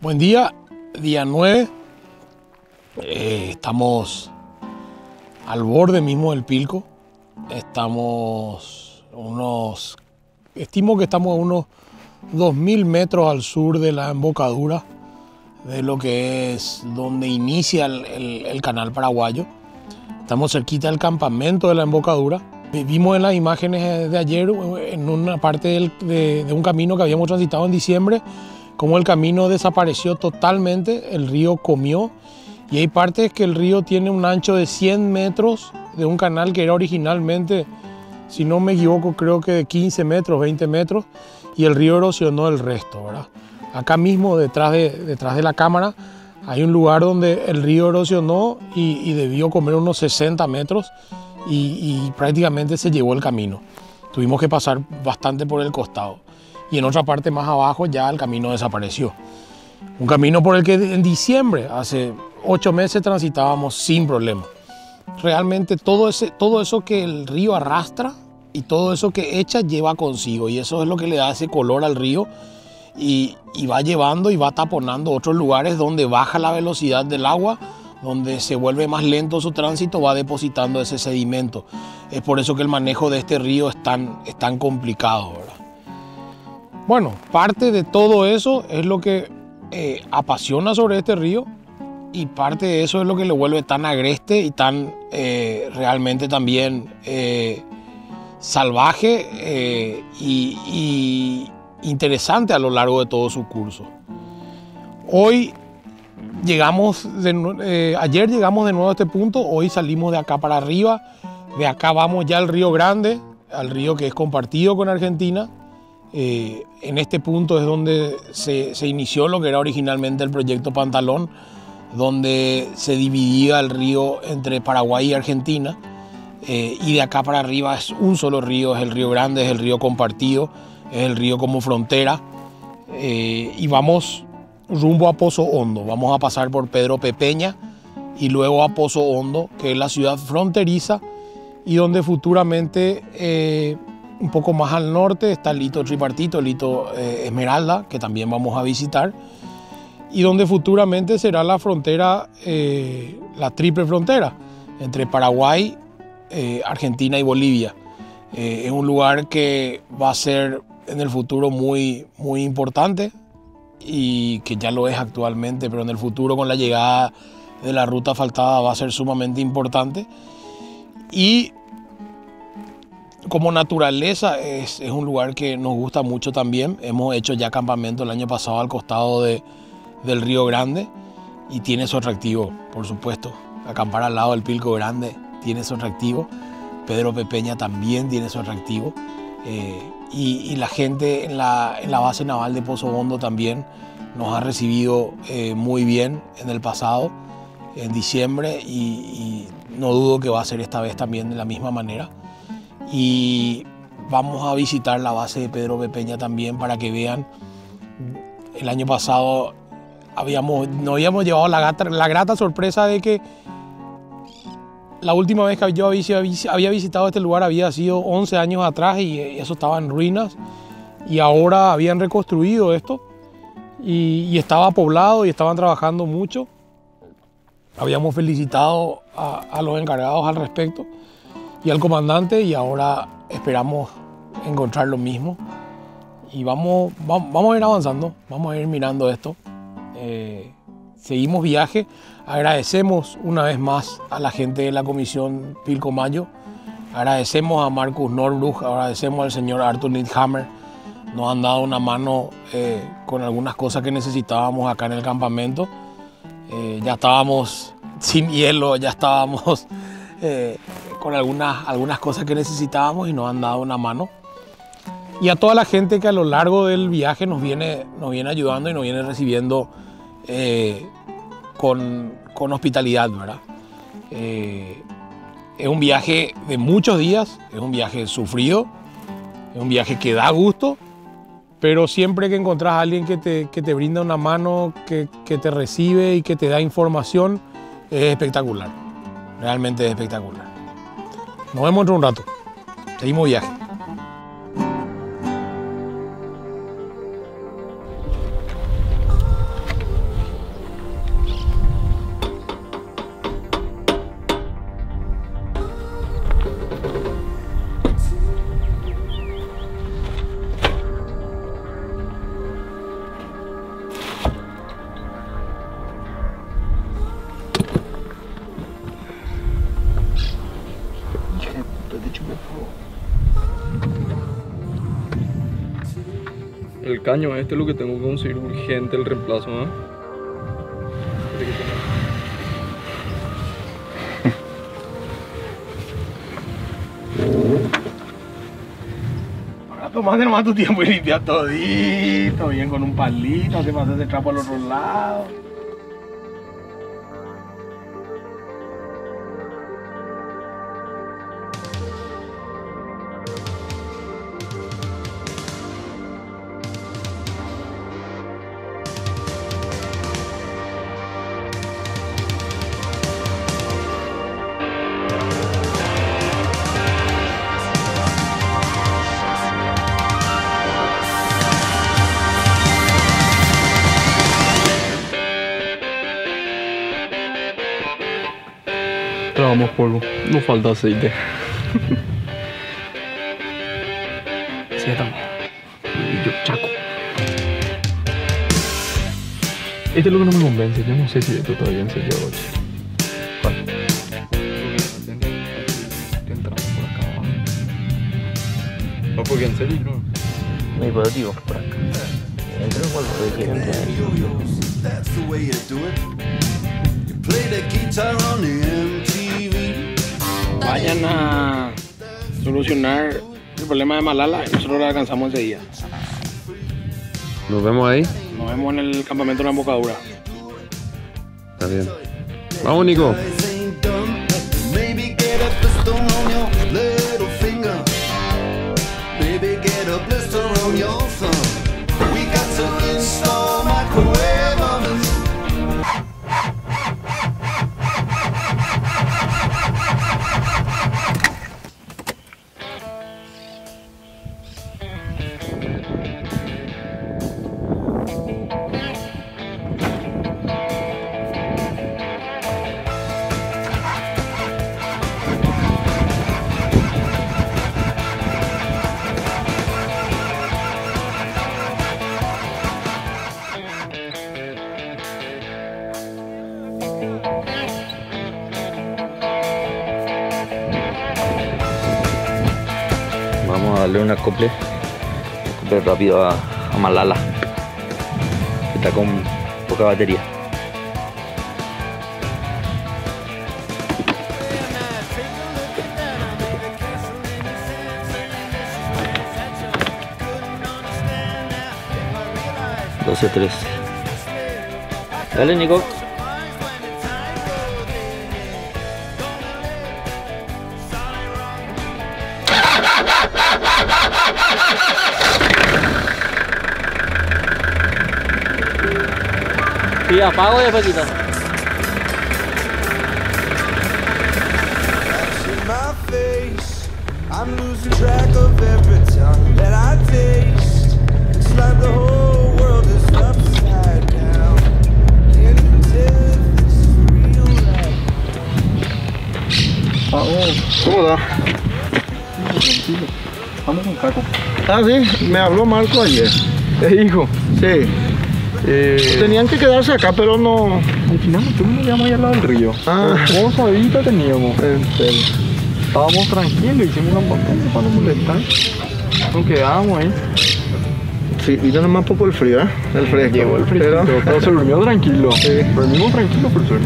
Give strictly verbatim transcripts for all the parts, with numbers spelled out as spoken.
Buen día, día nueve. Eh, estamos al borde mismo del Pilco. Estamos unos, estimo que estamos a unos dos mil metros al sur de la embocadura de lo que es donde inicia el, el, el canal paraguayo. Estamos cerquita del campamento de la embocadura. Vimos en las imágenes de ayer, en una parte del, de, de un camino que habíamos transitado en diciembre, cómo el camino desapareció totalmente, el río comió, y hay partes que el río tiene un ancho de cien metros de un canal que era originalmente, si no me equivoco, creo que de quince metros, veinte metros, y el río erosionó el resto, ¿verdad? Acá mismo, detrás de, detrás de la cámara, hay un lugar donde el río erosionó y, y debió comer unos sesenta metros y, y prácticamente se llevó el camino. Tuvimos que pasar bastante por el costado. Y en otra parte más abajo ya el camino desapareció. Un camino por el que en diciembre, hace ocho meses, transitábamos sin problema. Realmente todo, ese, todo eso que el río arrastra y todo eso que echa lleva consigo, y eso es lo que le da ese color al río, y, y va llevando y va taponando otros lugares donde baja la velocidad del agua, donde se vuelve más lento su tránsito, va depositando ese sedimento. Es por eso que el manejo de este río es tan, es tan complicado, ¿verdad? Bueno, parte de todo eso es lo que eh, apasiona sobre este río, y parte de eso es lo que le vuelve tan agreste y tan eh, realmente también eh, salvaje eh, y, y interesante a lo largo de todo su curso. Hoy llegamos, de, eh, ayer llegamos de nuevo a este punto, hoy salimos de acá para arriba, de acá vamos ya al Río Grande, al río que es compartido con Argentina. Eh, en este punto es donde se, se inició lo que era originalmente el proyecto Pantalón, donde se dividía el río entre Paraguay y Argentina, eh, y de acá para arriba es un solo río, es el Río Grande, es el río compartido, es el río como frontera, eh, y vamos rumbo a Pozo Hondo. Vamos a pasar por Pedro Pepeña y luego a Pozo Hondo, que es la ciudad fronteriza y donde futuramente eh, un poco más al norte está el hito tripartito, el hito eh, Esmeralda, que también vamos a visitar, y donde futuramente será la frontera, eh, la triple frontera entre Paraguay, eh, Argentina y Bolivia. Eh, es un lugar que va a ser en el futuro muy, muy importante, y que ya lo es actualmente, pero en el futuro con la llegada de la ruta asfaltada va a ser sumamente importante. Y como naturaleza es, es un lugar que nos gusta mucho también. Hemos hecho ya campamento el año pasado al costado de, del Río Grande, y tiene su atractivo, por supuesto. Acampar al lado del Pilco Grande tiene su atractivo. Pedro Pepeña también tiene su atractivo. Eh, y, y la gente en la, en la base naval de Pozo Hondo también nos ha recibido eh, muy bien en el pasado, en diciembre, y, y no dudo que va a ser esta vez también de la misma manera. Y vamos a visitar la base de Pedro Pepeña también para que vean. El año pasado habíamos, nos habíamos llevado la, gata, la grata sorpresa de que la última vez que yo había visitado este lugar había sido once años atrás, y eso estaba en ruinas, y ahora habían reconstruido esto y, y estaba poblado y estaban trabajando mucho. Habíamos felicitado a, a los encargados al respecto y al comandante, y ahora esperamos encontrar lo mismo, y vamos, vamos, vamos a ir avanzando, vamos a ir mirando esto. Eh, seguimos viaje. Agradecemos una vez más a la gente de la Comisión Pilcomayo, agradecemos a Marcus Norbruch, agradecemos al señor Arthur Nidhammer. Nos han dado una mano eh, con algunas cosas que necesitábamos acá en el campamento. Eh, ya estábamos sin hielo, ya estábamos eh, con algunas, algunas cosas que necesitábamos, y nos han dado una mano. Y a toda la gente que a lo largo del viaje nos viene, nos viene ayudando y nos viene recibiendo eh, con, con hospitalidad, ¿verdad? Eh, es un viaje de muchos días, es un viaje sufrido, es un viaje que da gusto, pero siempre que encontrás a alguien que te, que te brinda una mano, que, que te recibe y que te da información, es espectacular, realmente es espectacular. Nos vemos dentro de un rato, seguimos viaje. El caño este es lo que tengo que conseguir urgente, el reemplazo, ¿eh? Ahora tomate nomás tu tiempo y limpiar todito, bien con un palito, te pasas el trapo al otro lado. Trabamos polvo, no falta aceite. Sí, estamos. Y yo, chaco. Este es lo que no me convence. Yo no sé si esto todavía encendió ocho. ¿Cuál? Entramos por acá abajo. No, porque en serio no. No hay positivo por acá. Entra igual lo que quieren traer. Vayan a solucionar el problema de Malala y nosotros lo alcanzamos enseguida. Nos vemos ahí. Nos vemos en el campamento de la embocadura. Está bien. Vamos, Nico. Vamos a darle un acople, acople rápido a, a Malala. Está con poca batería. doce tres. Dale, Nico. Sí, apago y después quito. ¿Cómo va? Vamos con Caco. Ah, sí, me habló Marco ayer. ¿Te dijo? Sí. Eh, Tenían que quedarse acá, pero no. al final nosotros nos quedamos ahí al lado del río. Ah. Vos ahorita teníamos. En serio. Estábamos tranquilos, hicimos una campaña para no molestar. Nos quedábamos ahí. Sí, vino nomás poco el frío, ¿eh? El fresco. Llegó el fresco, pero, pero se durmió tranquilo. Sí. Dormimos tranquilo por suerte.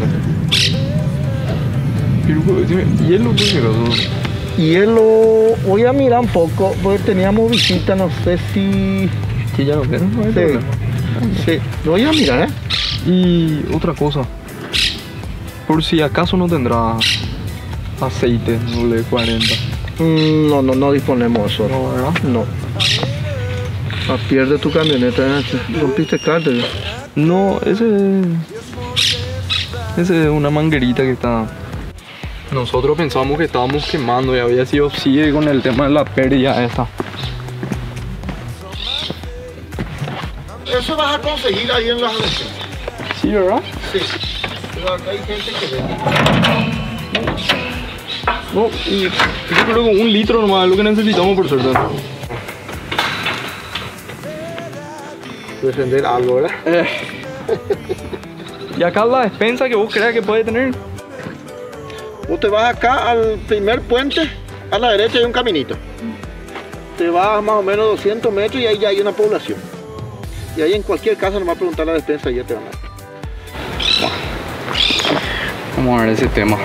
Pero, decime, hielo muy grosso. Hielo, voy a mirar un poco, porque teníamos visita, no sé si. Que ya no tenemos, no hay Sí. problema. Sí, voy a mirar, ¿eh? Y otra cosa, por si acaso no tendrá aceite doble cuarenta. Mm, no, no, no disponemos eso. No, ¿verdad? No. Ah, pierde tu camioneta, ¿eh? Rompiste cárter. No, ese ese es una manguerita que está. Nosotros pensamos que estábamos quemando y había sido sigue con el tema de la pérdida esta. Eso vas a conseguir ahí en las elecciones. Sí, ¿verdad? Sí. Pero acá hay gente que vende. No, y yo creo que un litro nomás es lo que necesitamos por suerte. Defender algo, ¿verdad? Eh. Y acá la despensa que vos creas que puede tener. Vos te vas acá al primer puente, a la derecha hay un caminito. Te vas más o menos doscientos metros y ahí ya hay una población. Y ahí en cualquier caso nos va a preguntar la despensa y ya te van a dar. Vamos a ver ese tema.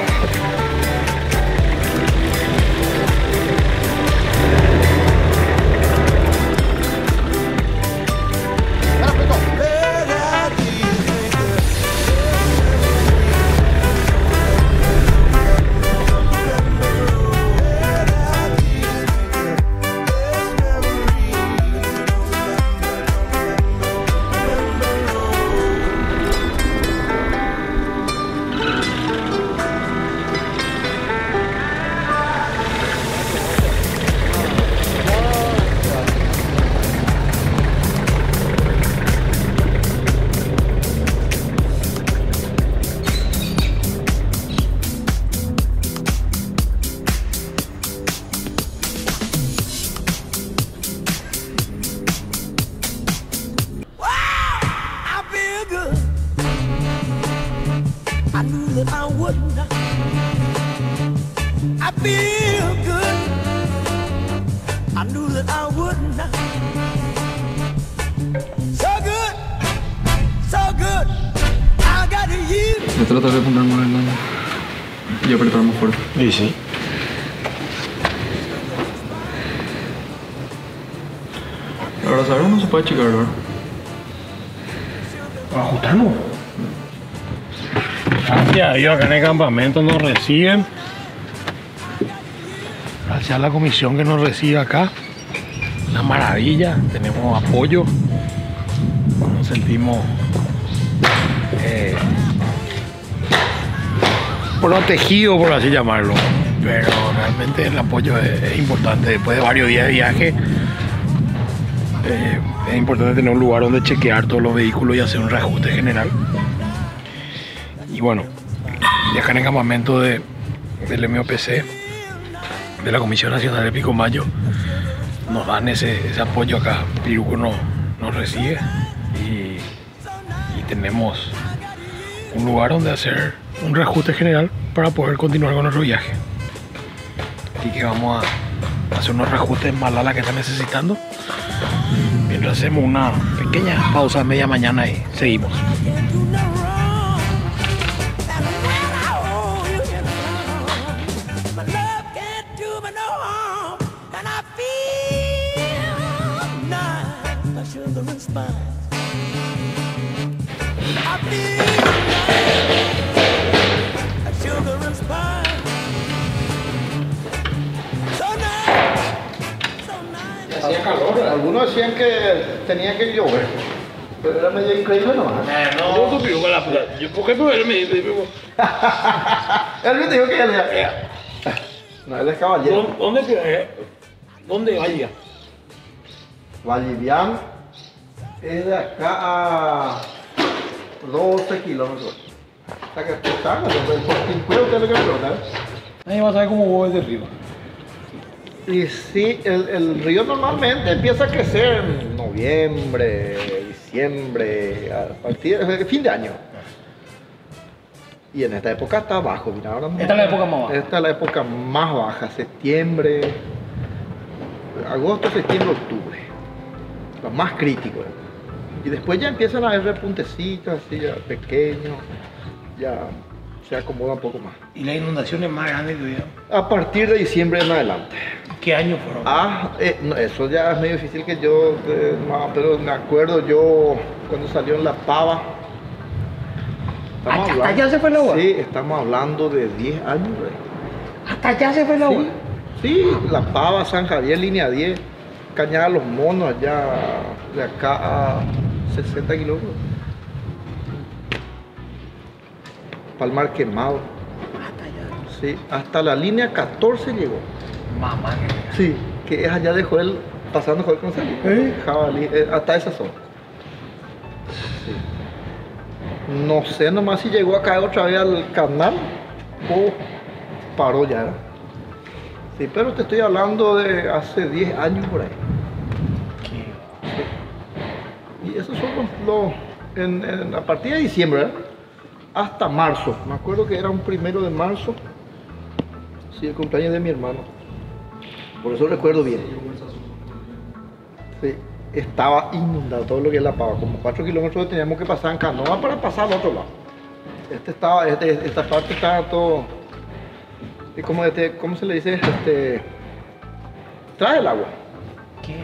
Voy a tratar de poner más en la... y apretar más fuerte. Y sí. La abrazadera no se puede achicar, ¿verdad? Ajustarnos. Gracias a Dios, acá en el campamento nos reciben. Gracias a la comisión que nos recibe acá. Una maravilla, tenemos apoyo. Nos sentimos eh, protegidos, por así llamarlo. Pero realmente el apoyo es, es importante. Después de varios días de viaje, eh, es importante tener un lugar donde chequear todos los vehículos y hacer un reajuste general. Y bueno, y acá en el campamento de, del M O P C, de la Comisión Nacional de Pilcomayo, nos dan ese, ese apoyo acá. Piruco nos, nos recibe y, y tenemos un lugar donde hacer un reajuste general para poder continuar con nuestro viaje. Así que vamos a hacer unos reajustes en Malala que están necesitando, mientras hacemos una pequeña pausa a media mañana y seguimos. Algunos decían que tenía que llover, pero era medio increíble nomás. No, no, yo con la plata. Yo, ¿por qué? Porque él me dice, Él me dijo que él era... No, él es caballero. ¿dónde queda? ¿Dónde vaya? Vallivian es de acá a doce kilómetros. O sea que pesarlo, por cincuenta usted lo que me preguntar. Nadie va a saber cómo vos desde arriba. Y sí, el, el río normalmente empieza a crecer en noviembre, diciembre, a partir de fin de año. Y en esta época está bajo, mira, ahora Esta es la época más baja. Esta es la época más baja, septiembre, agosto, septiembre, octubre. Lo más crítico. ¿eh? Y después ya empiezan a haber repuntecitos, así ya pequeños, ya se acomoda un poco más. ¿Y las inundaciones más grandes que hubieron? A partir de diciembre en adelante. ¿Qué año fueron? Ah, eh, no, eso ya es medio difícil que yo, eh, no, pero me acuerdo yo cuando salió en La Pava. ¿Hasta hablando, allá se fue el agua? Sí, estamos hablando de diez años. Güey. ¿Hasta allá se fue el agua? Sí, sí, La Pava, San Javier, línea diez, Cañada Los Monos, allá de acá a sesenta kilómetros. Palmar Quemado. Hasta allá. Sí, hasta la línea catorce llegó. Mamá. Sí, que es allá de Joel, pasando Joel González. ¿Eh? Jabalí, eh, hasta esa zona. Sí. No sé nomás si llegó a caer otra vez al canal o paró ya. ¿eh? Sí, pero te estoy hablando de hace diez años por ahí. Sí. Y esos son los, los en, en, a partir de diciembre, ¿eh? Hasta marzo. Me acuerdo que era un primero de marzo. Sí, el cumpleaños de mi hermano. Por eso recuerdo bien. Sí. estaba inundado todo lo que es La Pava. Como cuatro kilómetros teníamos que pasar en canoa para pasar al otro lado. Este estaba, este, esta parte estaba todo, ¿cómo, este, ¿cómo se le dice? Este, trae el agua. ¿Qué?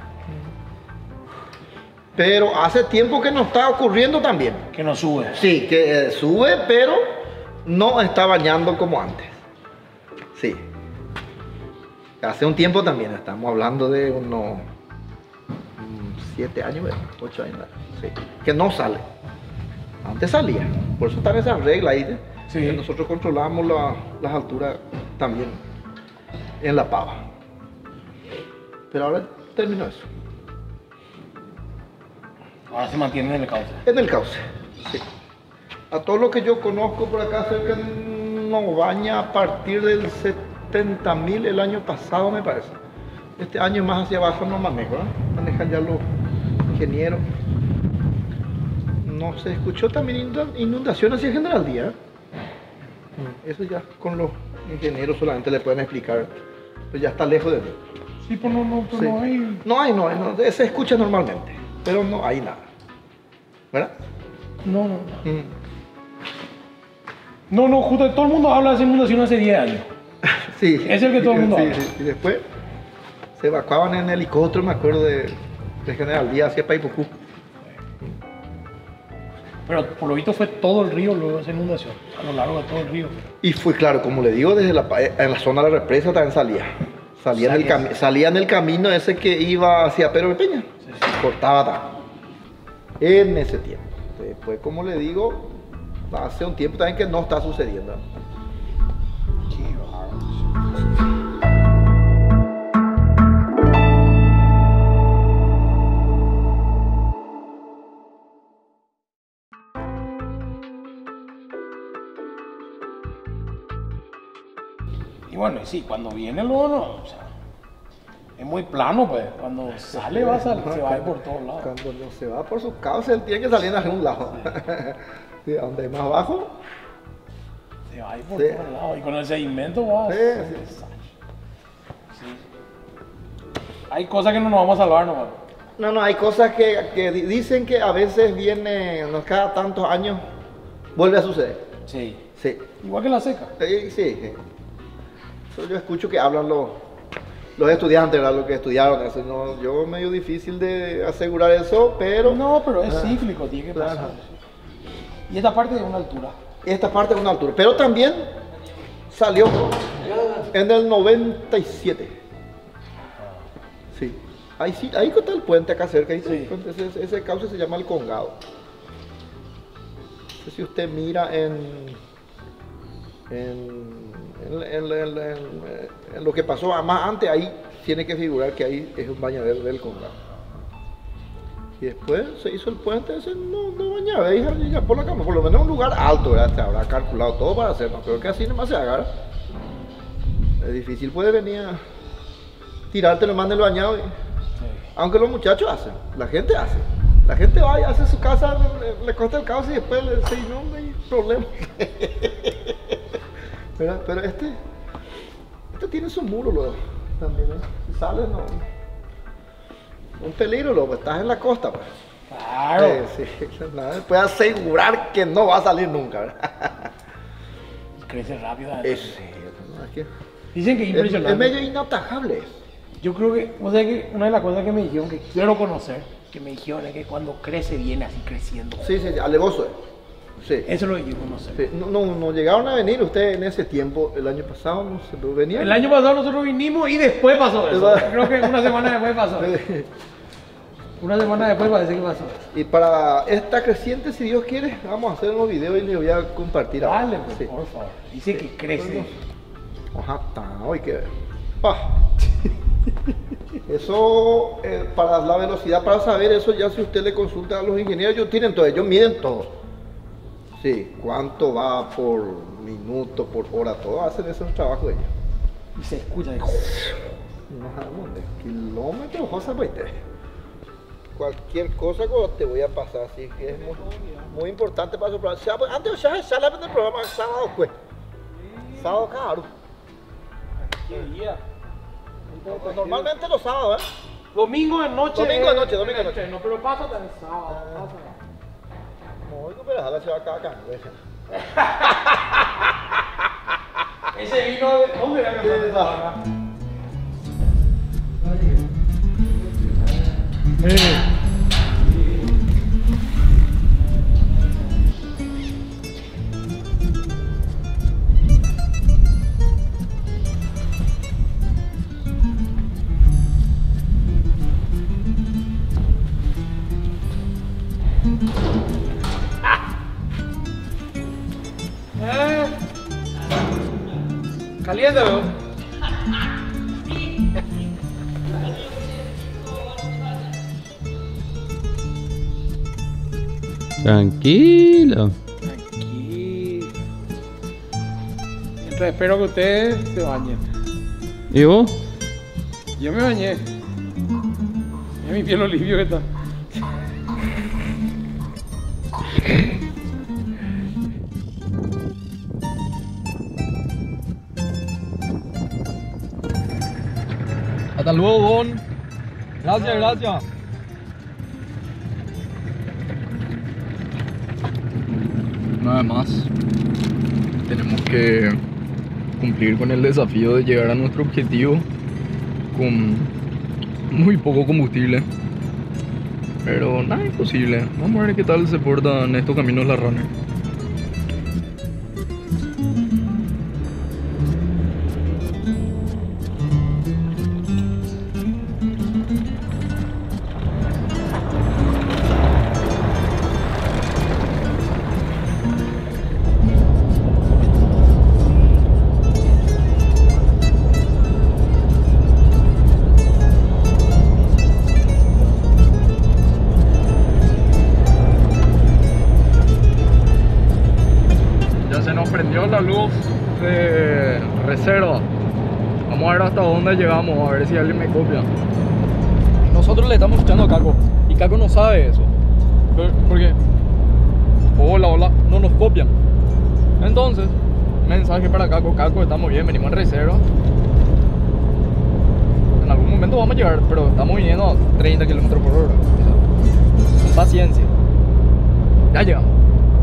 Pero hace tiempo que no está ocurriendo también. Que no sube. Sí, que eh, sube, pero no está bañando como antes. Sí. Hace un tiempo también, estamos hablando de unos siete años, ocho años, sí, que no sale. Antes salía, por eso están esas reglas ahí, ¿eh? Sí. Que nosotros controlamos la- las alturas también en La Pava. Pero ahora terminó eso. Ahora se mantiene en el cauce. En el cauce, sí. A todo lo que yo conozco por acá cerca no baña a partir del setenta mil el año pasado, me parece. Este año más hacia abajo no manejo, ¿eh? Manejan ya los ingenieros. No se escuchó también inunda- inundación hacia General Díaz. Eso ya con los ingenieros solamente le pueden explicar. Pues ya está lejos de mí. Sí, pues no, no, pues Sí. no hay. No hay, no hay, no, se escucha normalmente, pero no hay nada. ¿Verdad? No, no. Mm. No, no, justo todo el mundo habla de esa inundación hace diez años. Sí. Es el que todo el mundo Sí, habla. sí. Y después se evacuaban en helicóptero, me acuerdo de, de General Díaz hacia Paipucú. Pero por lo visto fue todo el río luego de esa inundación, a lo largo de todo el río. Y fue claro, como le digo, desde la, pa- en la zona de la represa también salía. Salía, en el, Salía. cami- salía en el camino ese que iba hacia Pedro de Peña. Sí, sí. Cortaba ta- en ese tiempo. Después, como le digo, hace un tiempo también que no está sucediendo. Qué bárbaro. Y bueno, y sí, cuando viene luego no, o sea, es muy plano, pues. Cuando sale va a salir, se va a ir por todos lados. Cuando no se va por su causa, él tiene que salir a algún lado. Sí, a donde hay más abajo. Se va a ir por Sí. todos lados. Y con el sedimento va a Sí, ser un sí. desastre. Sí. Hay cosas que no nos vamos a salvar nomás. No, no, hay cosas que, que di- dicen que a veces viene, no, cada tantos años, vuelve a suceder. Sí. Sí, Igual que la seca. sí, sí. sí. Eso yo escucho que hablan los, los estudiantes, ¿verdad? Los que estudiaron eso. No, yo medio difícil de asegurar eso, pero No, pero es Ah, cíclico, tiene que claro. pasar. Y esta parte de una altura. esta parte es una altura. Pero también salió en el noventa y siete. Sí. Ahí sí, ahí está el puente acá cerca. Ahí está el Sí. puente. Ese, ese cauce se llama el Congado. No sé si usted mira en, en, en, en- en- en- en lo que pasó más antes, ahí tiene que figurar que ahí es un bañadero del Congado. Y después se hizo el puente ese, no, no bañaba, y ya, ya por la cama, por lo menos un lugar alto, ¿verdad? Se habrá calculado todo para hacerlo, pero que así nomás se haga, ¿verdad? Es difícil, puede venir a tirarte lo manda el bañado, y- Sí. aunque los muchachos hacen, la gente hace. La gente va y hace su casa, le, le corta el cauce y después le, se inunda y problema. ¿Verdad? Pero este, este tiene su muro luego, también, ¿eh? Si sale, no. Un peligro, luego, estás en la costa, pues. Claro. Sí, sí, nadie puede asegurar que no va a salir nunca, ¿verdad? Crece rápido. Es, no, es que Dicen que es es, impresionante. es medio inatajable. Yo creo que, o sea que una de las cosas que me dijeron que quiero conocer, que me dijeron es que cuando crece viene así creciendo. Sí, sí, sí, alevoso es. Sí. Eso es lo que quiero conocer. Sí, No, no, no llegaron a venir ustedes en ese tiempo, el año pasado, no sé, pero venían. El año pasado nosotros vinimos y después pasó eso. ¿Verdad? Creo que una semana después pasó. Una semana después parece que pasó. Y para esta creciente, si Dios quiere, vamos a hacer unos videos y les voy a compartir ahora. Dale, pues, Sí. por favor. Dice que crece. Ajá, está, hay que ver. Pa. Eso, eh, para la velocidad, para saber eso, ya si usted le consulta a los ingenieros, ellos tienen todo, ellos miden todo. Sí, cuánto va por minuto, por hora, todo, hacen ese trabajo de ellos. Y se escucha. De... No sabemos de kilómetros, José, pues, te- cualquier cosa que te voy a pasar, así que es muy, muy importante para su programa. Sábado- Antes ya se habla del programa sábado, pues. Sábado, claro. ¿Qué día? Pues normalmente los sábados, ¿eh? Domingo de noche. Domingo de es- noche, domingo de noche. No, pero pásate el sábado, pásate. No, pero déjala, se va a cagar acá. Ese vino de. ¿Dónde era que Sí, se no. acá? Eh. Eh. Caliente, veo. Tranquilo. Tranquilo. Mientras espero que ustedes se bañen. ¿Y vos? Yo me bañé. Mira mi piel lo limpio que está. Hasta luego, Don. Gracias, gracias. Nada más. Tenemos que cumplir con el desafío de llegar a nuestro objetivo con muy poco combustible. Pero nada imposible. Vamos a ver qué tal se portan estos caminos la runner. Ya se nos prendió la luz de reserva. Vamos a ver hasta dónde llegamos, a ver si alguien me copia. Nosotros le estamos escuchando a Caco y Caco no sabe eso. Pero- Porque, hola, hola, no nos copian. Entonces, mensaje para Caco: Caco, estamos bien, venimos en reserva. En algún momento vamos a llegar, pero estamos viniendo a treinta kilómetros por hora. O sea, con paciencia. Ya llegamos.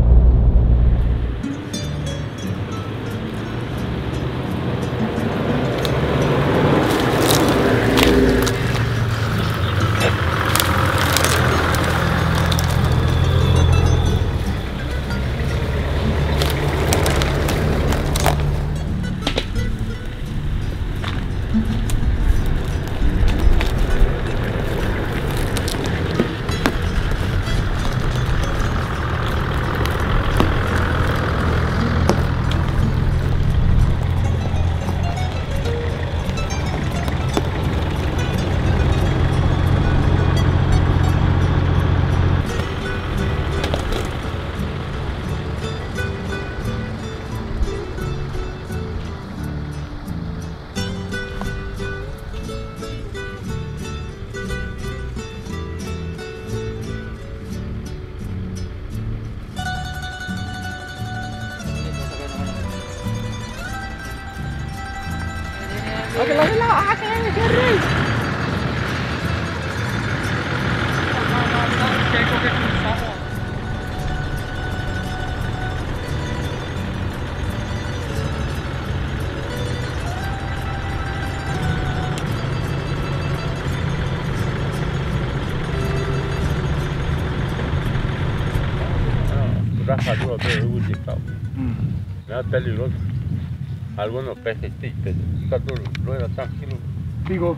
Rafa duro, pero es ubicado. Nada peligroso. Algunos peces, sí, peces. Cato rueda tranquilo. Digo.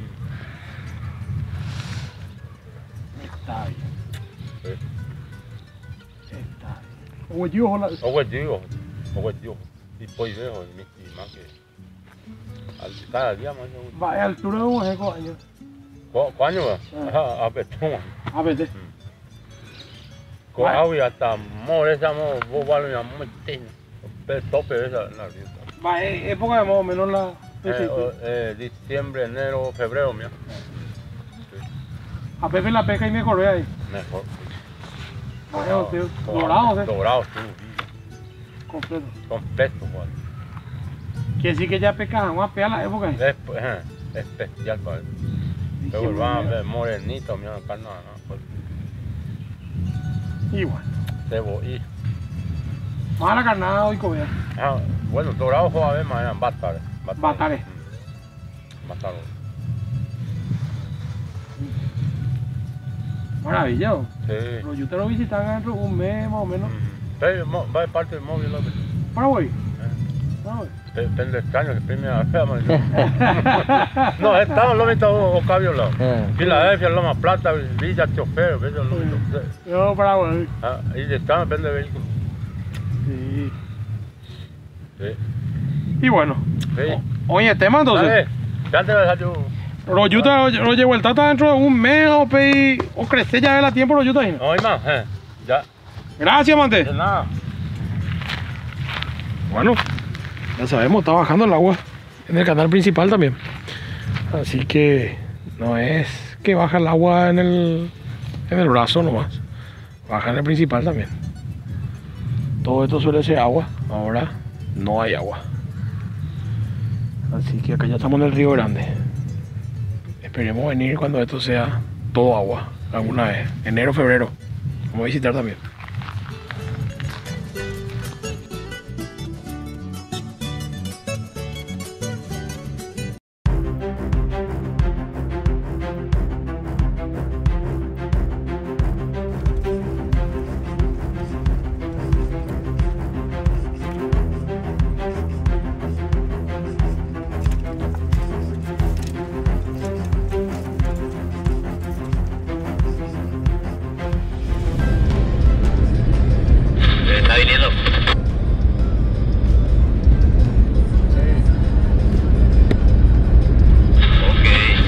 Está bien. Sí. Está bien. Oye, ojalá. Oye, digo, oye, digo. Y pues veo, y más que. al- Cada día más. Va a altura de un eco años. ¿Cuándo? A ver, toma. A ver, Con agua y hasta more, esa mo, vos vale una montaña. El tope esa, la rienda. va, es época de más o menos la. Eh, o- eh, diciembre, enero, febrero, mira. A Pepe la pesca y me acordé ahí. Mejor. Vaya, tío. Dorado, ¿eh? Dorado, sí. Completo. Completo, Juan. Quiere decir que ya pesca más pea la época ahí. Es, eh, especial para él. Luego van a ver morenito, mira, acá no, no. Pues, Y bueno. cebo y. Más a la carnada hoy, cobea. Ah, bueno, dorado fue a ver, más eran batares. Batares. Batares. Maravilla. Sí. Los yuteros visitan dentro de un mes más o menos. Sí, va de parte del móvil, loco. Paraguay. Paraguay. Depende del caño, que primera vez, no, estaban los mismos Ocavio Lado. Filadelfia, Loma Plata, Villa Chofer, Bello Lomito. Yo, Paraguay. Ah, y están, depende del vehículo. Sí. Sí. Y bueno. Sí. O- Oye, tema entonces. Dale, ya te voy a dejar yo. Los yutas lo llevo el tata dentro de un mes o, pe, o crecer ya de la tiempo los yutas. No hay más, eh. Ya. Gracias, mante. De nada. Bueno, ya sabemos, está bajando el agua en el canal principal también. Así que no es que baja el agua en el, en el brazo nomás. Baja en el principal también. Todo esto suele ser agua. Ahora no hay agua. Así que acá ya estamos en el Río Grande. Esperemos venir cuando esto sea todo agua. Alguna vez. Enero, febrero. Vamos a visitar también. Está viniendo. Ok.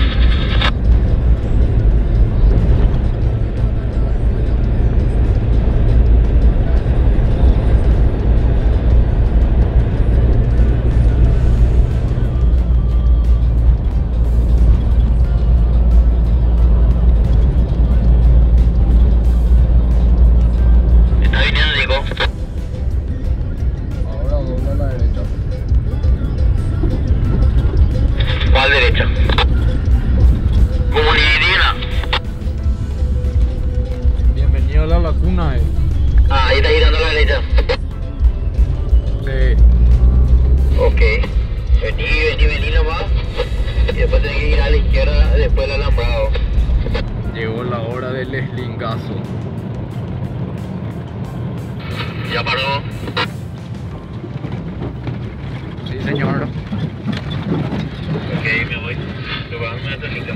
Está viniendo, Nico. Ahora dobla a la derecha. ¿Cuál derecha? Comunidad. Bienvenido a la laguna, eh. Ah, ahí está girando a la derecha. Sí. Ok. Vení, vení, vení nomás. Y después tenés que ir a la izquierda después del alambrado. Llegó la hora del eslingazo. Ya paró. Sí, señor. Ok, me voy. Subame a técnica.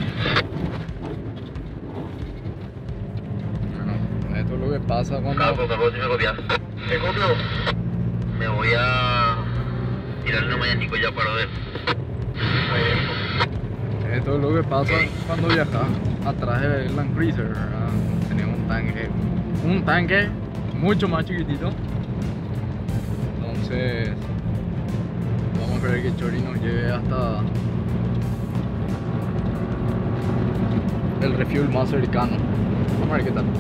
Bueno, esto es lo que pasa cuando... Capo, capo, si me copias. ¿Te copio? Me voy a tirar una mañanico, ya paró de... Esto es lo que pasa cuando viajas atrás del Land Cruiser, ¿verdad? Tenemos un tanque, un tanque mucho más chiquitito. Entonces, vamos a esperar que Chori nos lleve hasta el refuel más cercano. Vamos a ver qué tal.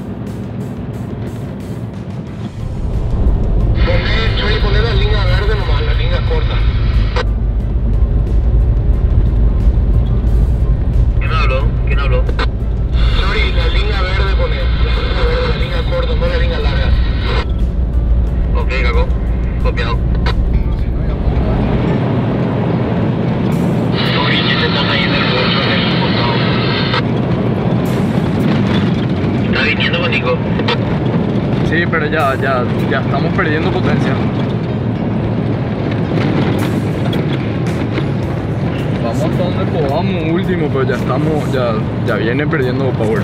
Poné, Chori, poné la línea verde nomás, la línea corta. ¿Quién habló? ¿Quién habló? Chori, la línea verde poné. La línea verde, la línea corta, no la línea larga. Ok, caco. Copiado. Si no, ya vamos Los billetes están ahí en el bolso, en el costado. ¿Está viniendo con Nico? a... Sí, pero ya, ya, ya estamos perdiendo potencia. Vamos hasta donde podamos último, pero ya estamos, ya, ya viene perdiendo power.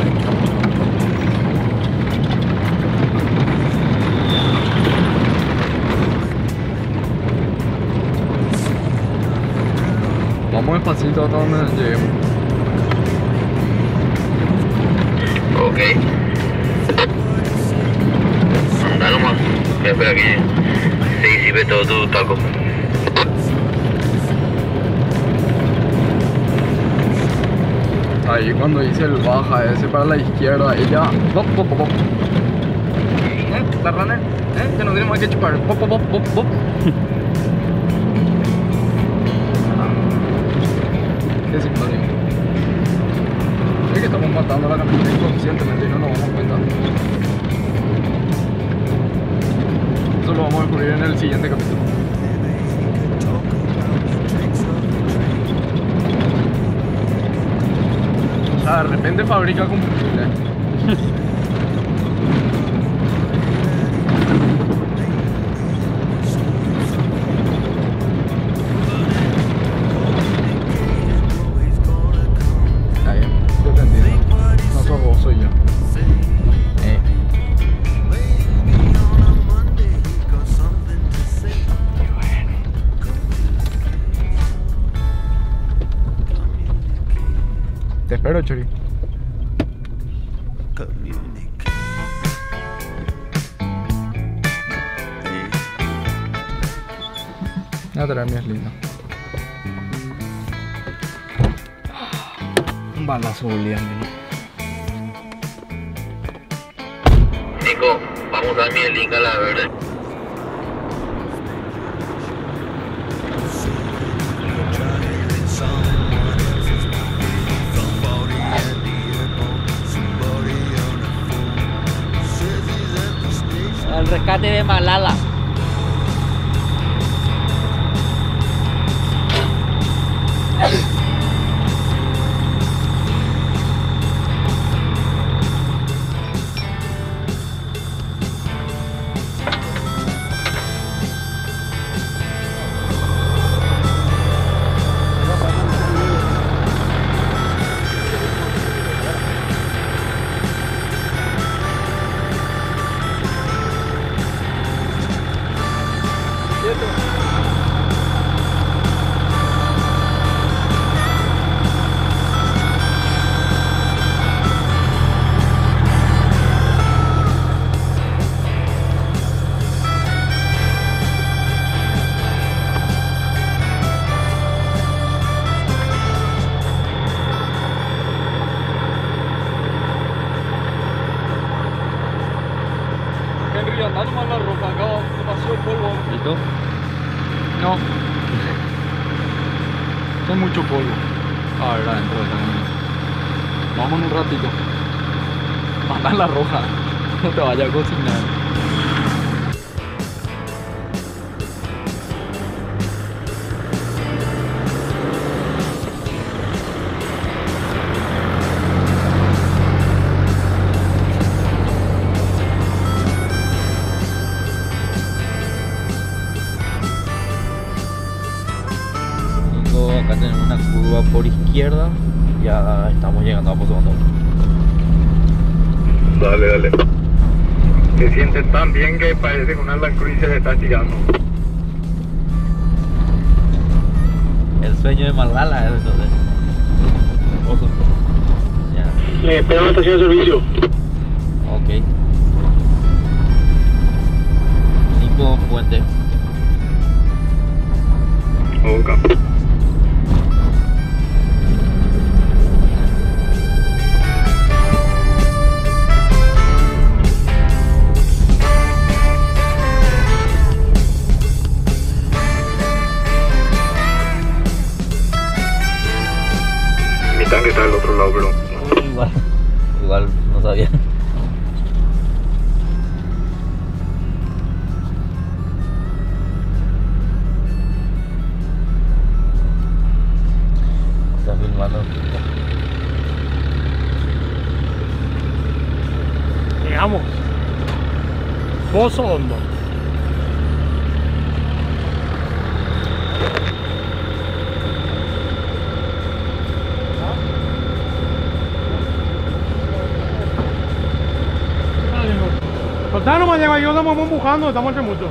Vamos despacito hasta donde lleguemos. Ok. Anda nomás. Espera que se disipe todo tu taco. Ahí cuando dice el baja ese para la izquierda, ella... Pop, pop, pop, pop. ¿Eh? ¿La rana? ¿Eh? Que no tenemos que chupar. Pop, pop, pop, pop, pop. Qué simpático. explotando la camioneta inconscientemente y no nos damos cuenta. Eso lo vamos a descubrir en el siguiente capítulo. O sea, de repente fabrica combustible. Está bien, yo te entiendo. No sos vos, soy yo. Eh. Te espero, Chori. Voy a traer mi lindo. Un balazo boliviano. Nico, vamos a dar mi link a la verde. El rescate de Malala. Henry, anda nomás la ropa, acá demasiado polvo. ¿Listo? No. Son mucho polvo. A ver, adentro de la camioneta. Vamos en un ratito. Manda la roja. No te vayas a cocinar. Acá tenemos una curva por izquierda, ya estamos llegando a Pozo Hondo. Dale, dale. Se siente tan bien que parece que una Land Cruiser está tirando. El sueño de Malala es entonces. Pozo. Ya. Le espero en la estación de servicio. Ok. Cinco Puente. Ok. Mi tanque está del otro lado, pero... Igual. Igual no sabía. Está filmando. Llegamos. Pozo Hondo. Pues nomás llega, yo estamos empujando, estamos entre muchos.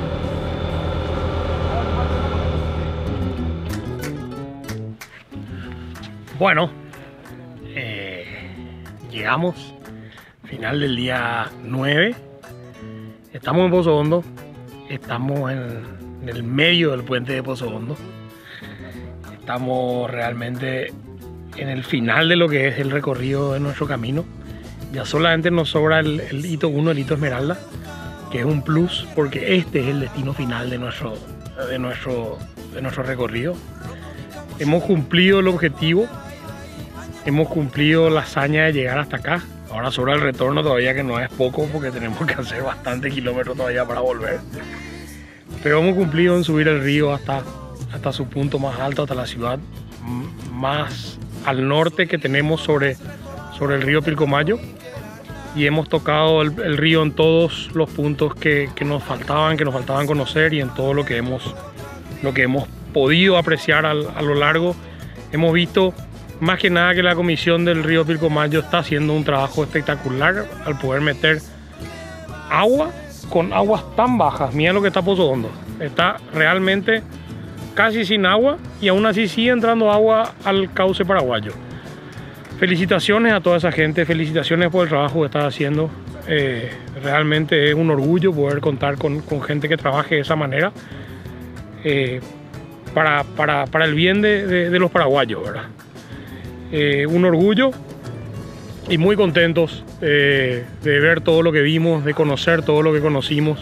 Bueno, eh, llegamos, final del día nueve, estamos en Pozo Hondo, estamos en, en el medio del puente de Pozo Hondo, estamos realmente en el final de lo que es el recorrido de nuestro camino. Ya solamente nos sobra el, el hito uno, el hito Esmeralda, que es un plus porque este es el destino final de nuestro, de nuestro, de nuestro recorrido. Hemos cumplido el objetivo hemos cumplido la hazaña de llegar hasta acá. Ahora sobre el retorno todavía, que no es poco porque tenemos que hacer bastantes kilómetros todavía para volver. Pero hemos cumplido en subir el río hasta, hasta su punto más alto, hasta la ciudad más al norte que tenemos sobre, sobre el río Pilcomayo. Y hemos tocado el, el río en todos los puntos que, que nos faltaban, que nos faltaban conocer, y en todo lo que hemos, lo que hemos podido apreciar al, a lo largo. Hemos visto más que nada que la comisión del río Pilcomayo está haciendo un trabajo espectacular al poder meter agua con aguas tan bajas. Mira lo que está Pozo Hondo. Está realmente casi sin agua y aún así sigue entrando agua al cauce paraguayo. Felicitaciones a toda esa gente, felicitaciones por el trabajo que está haciendo. Eh, realmente es un orgullo poder contar con, con gente que trabaje de esa manera eh, para, para, para el bien de, de, de los paraguayos, ¿verdad? Eh, un orgullo y muy contentos eh, de ver todo lo que vimos, de conocer todo lo que conocimos,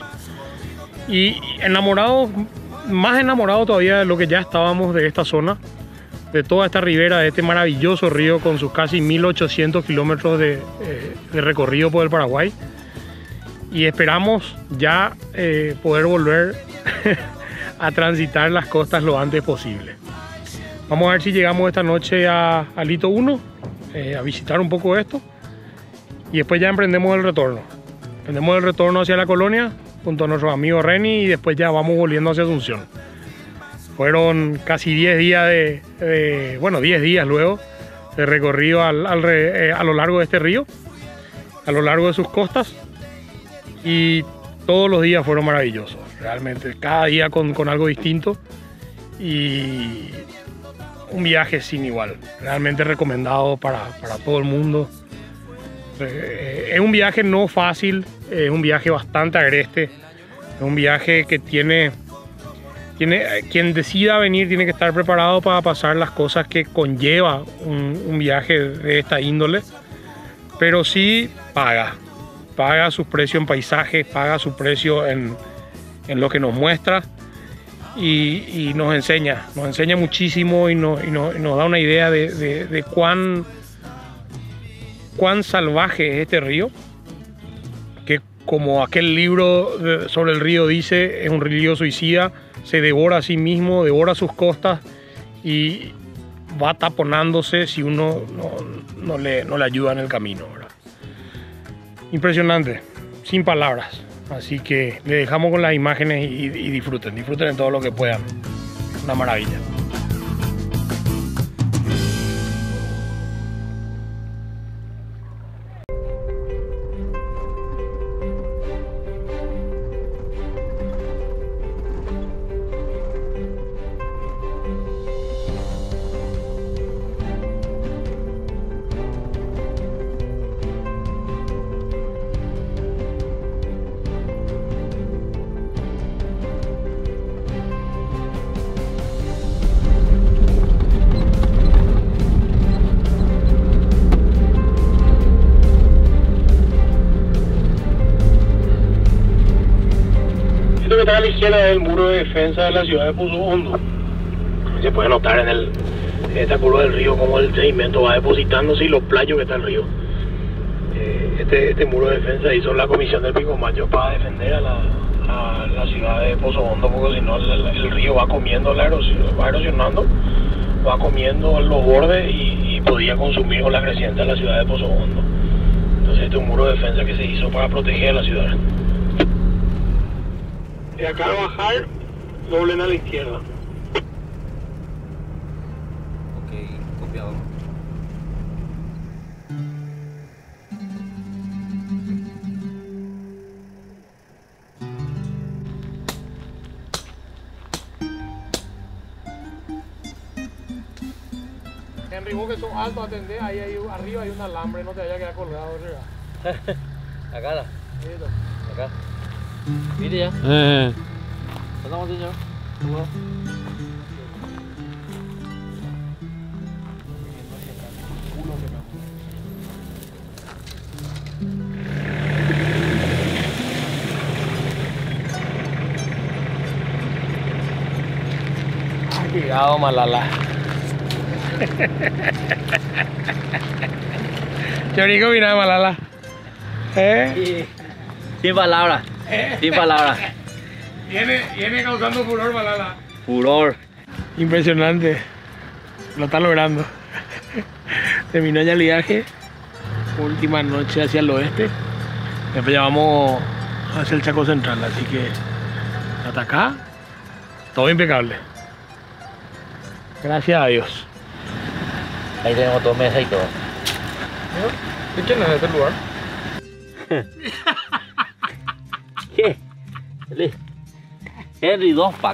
y enamorados, más enamorados todavía de lo que ya estábamos de esta zona, de toda esta ribera, de este maravilloso río con sus casi mil ochocientos kilómetros de, eh, de recorrido por el Paraguay. Y esperamos ya eh, poder volver a transitar las costas lo antes posible. Vamos a ver si llegamos esta noche a, a Lito uno, eh, a visitar un poco esto, y después ya emprendemos el retorno. Emprendemos el retorno hacia la colonia junto a nuestro amigo Reni, y después ya vamos volviendo hacia Asunción. Fueron casi diez días de, de bueno, diez días luego de recorrido al, al, eh, a lo largo de este río, a lo largo de sus costas, y todos los días fueron maravillosos, realmente, cada día con, con algo distinto, y un viaje sin igual, realmente recomendado para, para todo el mundo. Eh, es un viaje no fácil, es un viaje bastante agreste, es un viaje que tiene... Tiene, quien decida venir tiene que estar preparado para pasar las cosas que conlleva un, un viaje de esta índole, pero sí paga, paga su precio en paisajes, paga su precio en, en lo que nos muestra, y, y nos enseña, nos enseña muchísimo, y, no, y, no, y nos da una idea de, de, de cuán, cuán salvaje es este río, que como aquel libro sobre el río dice, es un río suicida. Se devora a sí mismo, devora sus costas y va taponándose si uno no, no, le, no le ayuda en el camino, ¿verdad? Impresionante, sin palabras. Así que le dejamos con las imágenes y, y disfruten, disfruten de todo lo que puedan. Una maravilla. Que está a la izquierda del muro de defensa de la ciudad de Pozo Hondo. Se puede notar en el, esta curva del río como el sedimento va depositándose y los playos que está el río. Eh, este, este muro de defensa hizo la comisión del Pilcomayo para defender a la, a la ciudad de Pozo Hondo, porque si no el, el río va comiendo, la erosión, va erosionando, va comiendo los bordes y, y podía consumir con la creciente a la ciudad de Pozo Hondo. Entonces este es un muro de defensa que se hizo para proteger a la ciudad. De acá al bajar, doblen a la izquierda. Ok, copiado. Henry, vos que sos alto, atendés, ahí, ahí arriba hay un alambre, no te vayas a quedar colgado arriba. Acá la. Acá. Mire ya. Eh. Pasamos, señor. Cuidado, Malala. Chori, ¿qué opinas de Malala? ¿Eh? Sin palabras, sin palabras. Viene, viene causando furor Malala. Furor. Impresionante. Lo está logrando. Terminó ya el viaje. Última noche hacia el oeste. Después ya vamos hacia el Chaco Central. Así que hasta acá, todo impecable. Gracias a Dios. Ahí tenemos todo mesa y todo. ¿De quién es este lugar? ¿Qué? Henry dos pack.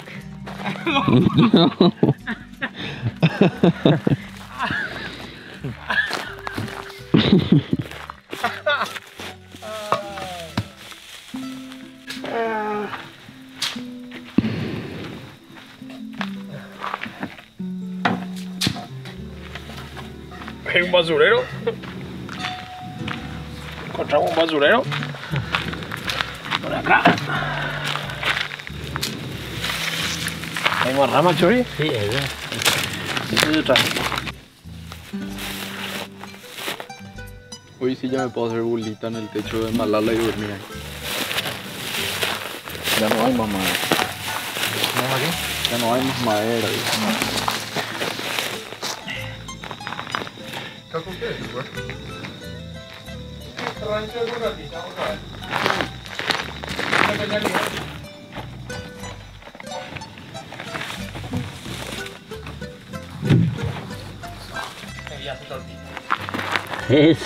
Hay un basurero. Encontramos un basurero. Por acá. ¿Hay más ramas, Chori? Sí, ahí ven. Sí, detrás. Hoy sí ya me puedo hacer bolita en el techo de Malala y dormir ahí. Ya no hay más madera. ¿Vamos aquí? Ya no hay más madera. Es.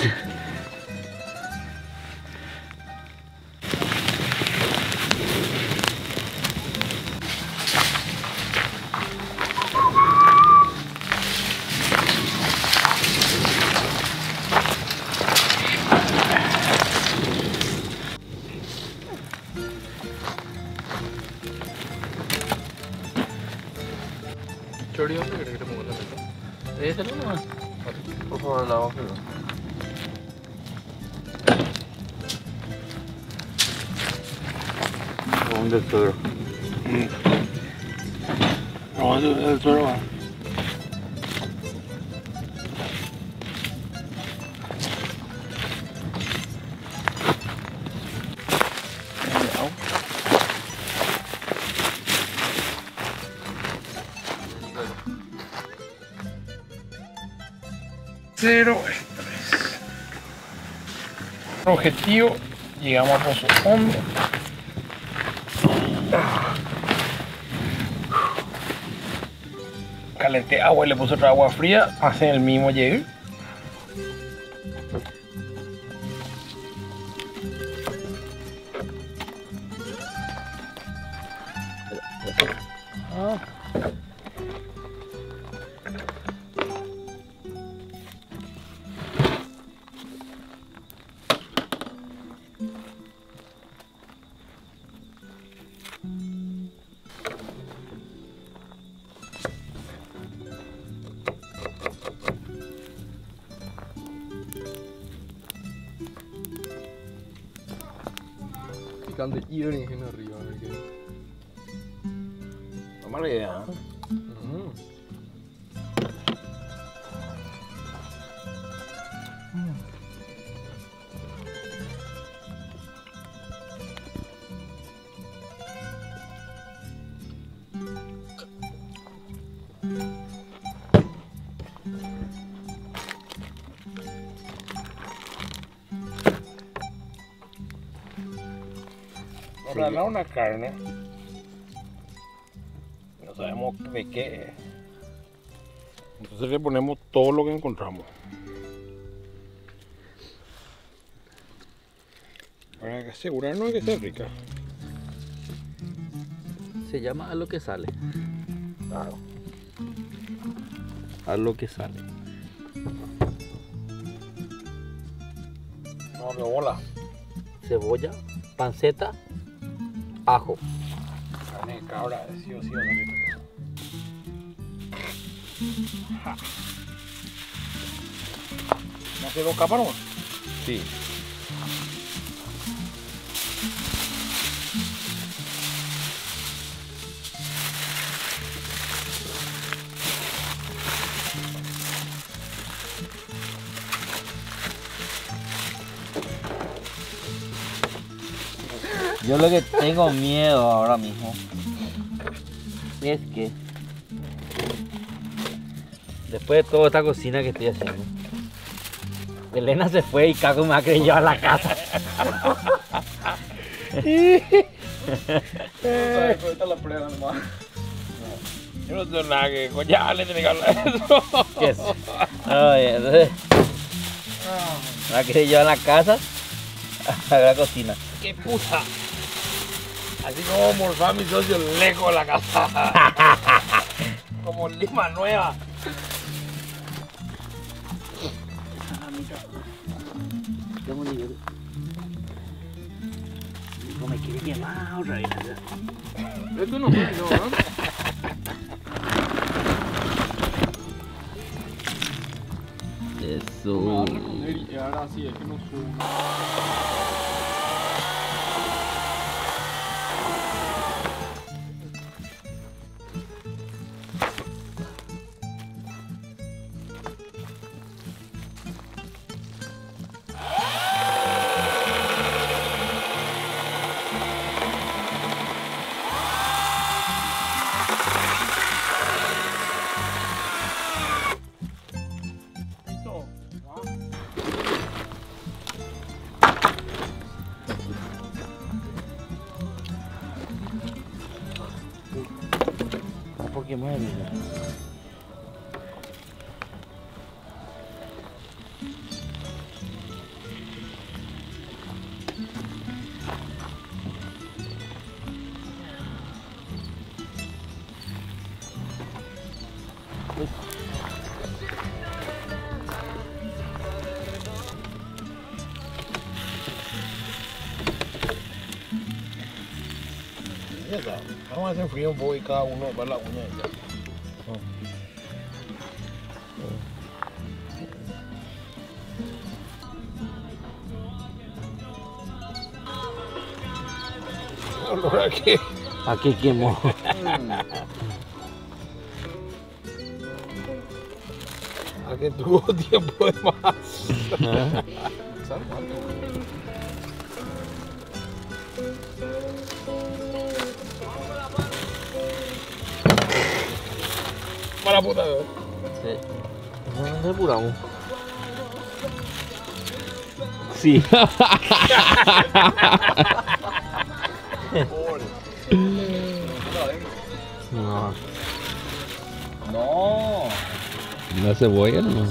Chori, ¿dónde querés que te ponga la mesa? ¿Ese es el uno? Por favor, la hoja. ¿Dónde el suelo? No, el, el suelo va. Cero estrés. Objetivo, llegamos a Pozo Hondo. Calenté agua y le puse otra agua fría, hace el mismo llegue. Picante y berenjena arriba, a ver qué. No mala idea, ¿eh? Mm. Nos ganaron una carne. No sabemos de qué es. Entonces le ponemos todo lo que encontramos. Para asegurarnos de que sea rica. Se llama a lo que sale. Claro. A lo que sale. No, que bola. Cebolla, panceta, ajo. Carne de cabra, sí o sí va a salir. Ja. ¿No hace dos capas nomás? Sí. Yo lo que tengo miedo ahora mismo es que después de toda esta cocina que estoy haciendo, Elena se fue y Caco me ha querido llevar a la casa. Yo no tengo nada que coña, le tiene que hablar de eso. ¿Qué es? Oye, entonces me ha querido llevar a la casa a la cocina. ¡Qué puta! Así como morfar mi socio lejos de la casa. Como lima nueva. Tengo un nivel. No me quiere quemar otra vez. Esto no fue, no, ¿no? Eso. Y ahora sí, es que no sube. Porque mueve. Ya está. Vamos a hacer frío un poco y cada uno para la uña y ya. Olor a qué. ¿A qué quemó? A que tuvo tiempo de más. Para puta, ¿no? Sí. No nos apuramos. Sí. No. No. ¿La cebolla no?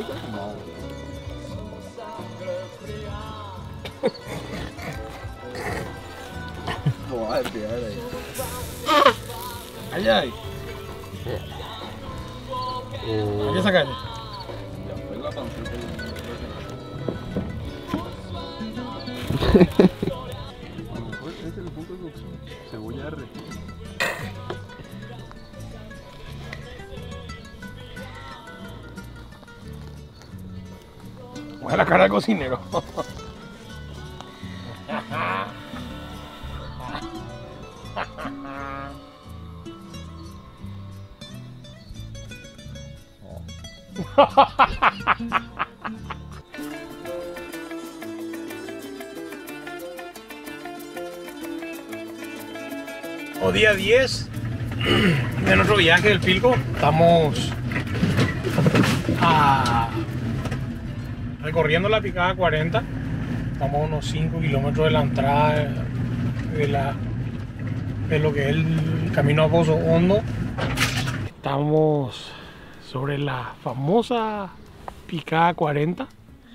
No vas a despegar ahí. Ay, ay. ¿A qué sacaste? Ya fue la pancita. A lo mejor ese es el punto de cocción. Cebolla R. Mueve la cara del cocinero. O día diez de nuestro viaje del Pilco. Estamos a... recorriendo la picada cuarenta. Estamos a unos cinco kilómetros de la entrada de, la, de lo que es el camino a Pozo Hondo. Estamos sobre la famosa picada cuarenta.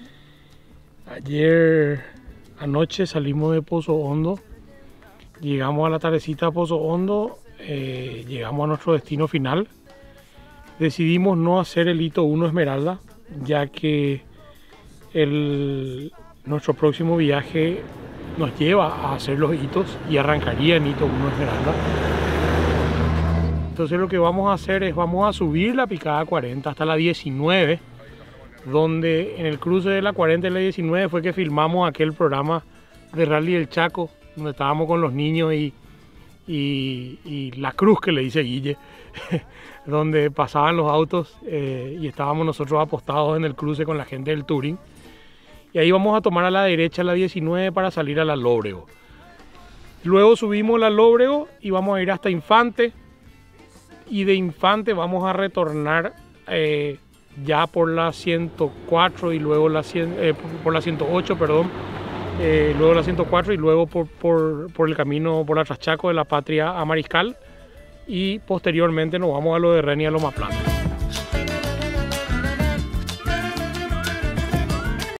Ayer anoche salimos de Pozo Hondo. Llegamos a la tardecita a Pozo Hondo. Eh, llegamos a nuestro destino final. Decidimos no hacer el hito uno Esmeralda, ya que el, nuestro próximo viaje nos lleva a hacer los hitos y arrancaría en hito uno Esmeralda. Entonces lo que vamos a hacer es vamos a subir la picada cuarenta hasta la diecinueve, donde en el cruce de la cuarenta y la diecinueve fue que filmamos aquel programa de Rally del Chaco, donde estábamos con los niños y, y, y la cruz que le dice Guille, donde pasaban los autos eh, y estábamos nosotros apostados en el cruce con la gente del Touring. Y ahí vamos a tomar a la derecha la diecinueve para salir a la Lóbrego. Luego subimos la Lóbrego y vamos a ir hasta Infante. Y de Infante vamos a retornar eh, ya por la ciento cuatro y luego la, cien, eh, por, por la ciento ocho, perdón. Eh, luego la ciento cuatro y luego por, por, por el camino por la Traschaco de la Patria a Mariscal. Y posteriormente nos vamos a lo de Reni y a Loma Plata.